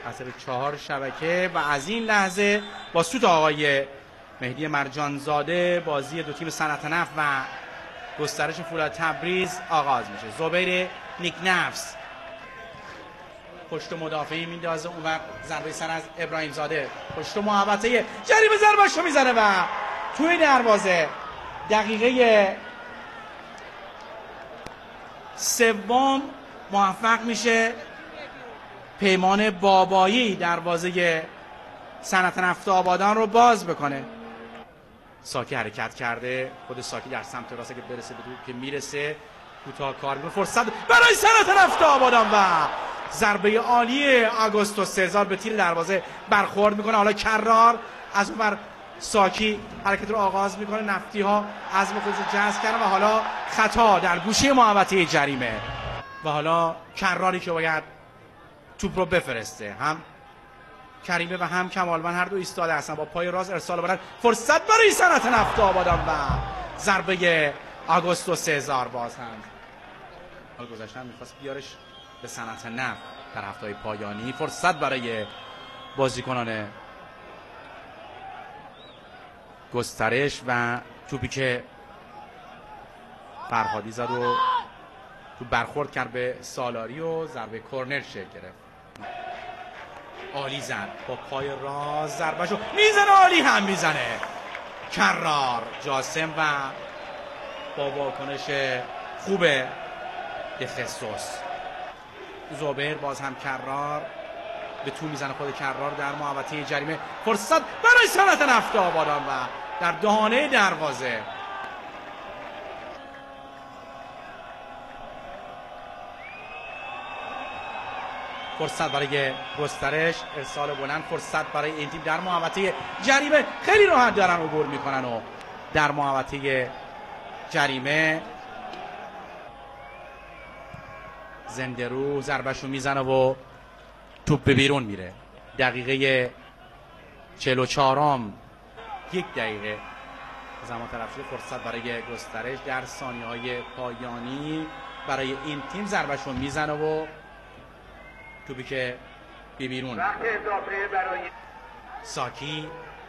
از 4 شبکه و از این لحظه با سوت آقای مهدی مرجانزاده بازی دو تیم صنعت نفت و گسترش فولاد تبریز آغاز میشه. زبیر نیکنفس پشت مدافعی میندازه، اون وقت ضربه سر از ابراهیم زاده پشت محوطه جریمه ضربه‌شو میزنه و توی دروازه. دقیقه سوم موفق میشه پیمان بابایی دروازه صنعت نفت آبادان رو باز بکنه. ساکی حرکت کرده، خود ساکی در سمت راست که برسه به توپ که میرسه، کوتاه کار میکنه، فرصت برای صنعت نفت آبادان و ضربه عالی آگوستو سزار به تیر دروازه برخورد میکنه. حالا کرار از اون بر ساکی حرکت رو آغاز میکنه، نفتی ها عزم خودش رو جذب کردن و حالا خطا در گوشه محوطه جریمه و حالا کراری که باید توپ رو بفرسته. هم کریمه و هم کمالمند هر دو ایستاده هستن، با پای راست ارسال بلند، فرصت برای صنعت نفت آبادان و ضربه آگوستو سزار. باز هم حال گذاشتن میخواست بیارش به صنعت نفت در هفته‌های پایانی. فرصت برای بازیکنان گسترش و توپی که فرهادی زد و تو برخورد کرد به سالاری و ضربه کرنر شکل گرفت. عالی زد با پای راست، ضربهشو میزنه، عالی هم میزنه کرار جاسم و با واکنش خوب دخصوص. زبیر باز هم کرار به تو میزنه، خود کرار در محوطه جریمه، فرصت برای صنعت نفت آبادان و در دهانه دروازه. فرصت برای گسترش، ارسال بلند، فرصت برای این تیم در محوطه جریمه، خیلی راحت دارن عبور میکنن و در محوطه جریمه زندرو ضربهشو میزنه و توپ به بیرون میره. دقیقه 44ام، 1 دقیقه زمان تلف شده. فرصت برای گسترش در ثانیه‌های پایانی برای این تیم، ضربهشو میزنه و توپی که به بیرون. ساکی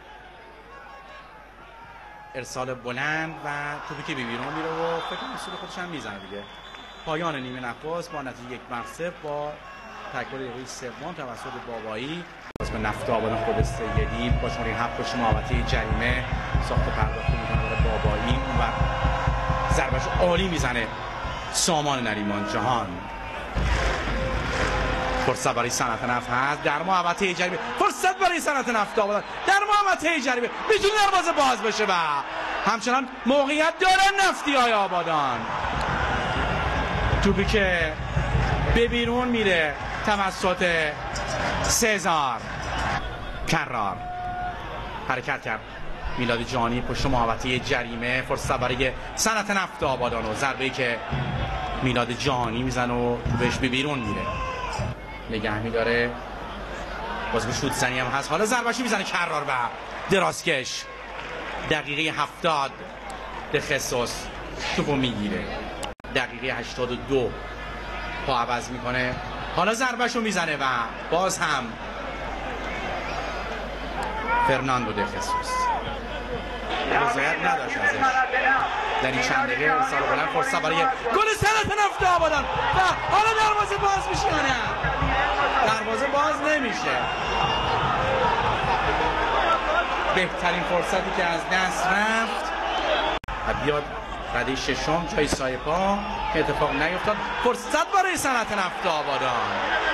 ارسال بلند و توپی که به بیرون میره و فکر کنم اصول خودش هم میزنه دیگه. پایان نیمه نخست با نتیجه 1-0 با تکل دقیقه سوم توسط بابایی به نفت آبادان خود سیدی با شماره 7 پشت محوطه جریمه ساخت پرداخت میکنه برای بابایی و ضربهش عالی میزنه سامان نریمان جهان. فرصت برای صنعت نفت هست در محوطه جریمه، فرصت برای صنعت نفت آبادان در محوطه جریمه، میتونه دروازه باز بشه و همچنان موقعیت دارن نفتی های آبادان. توپی که به بیرون میره توسط سزار. کرار حرکت کرد میلاد جانی پشت محوطه جریمه، فرصت برای صنعت نفت آبادان و ضربه‌ای که میلاد جانی میزنه و توپش به بیرون میره، نگه میداره، باز به شوت زنی هم هست. حالا ضربه‌شو میزنه کرار و درازکش. دقیقه 70 دخصوص توپو میگیره. دقیقه 82 پا عوض میکنه، حالا ضربه‌شو میزنه و باز هم فرناندو دخصوص رضایت نداشت ازش در این چند دقیقه. ارسال بلند، فرصت برای گل صنعت نفت آبادان و حالا دروازه باز میشه یا نه؟ دروازه باز نمیشه. بهترین فرصتی که از دست رفت و بیاد رده ششم جای سایپا که اتفاق نیفتاد. فرصت برای صنعت نفت آبادان.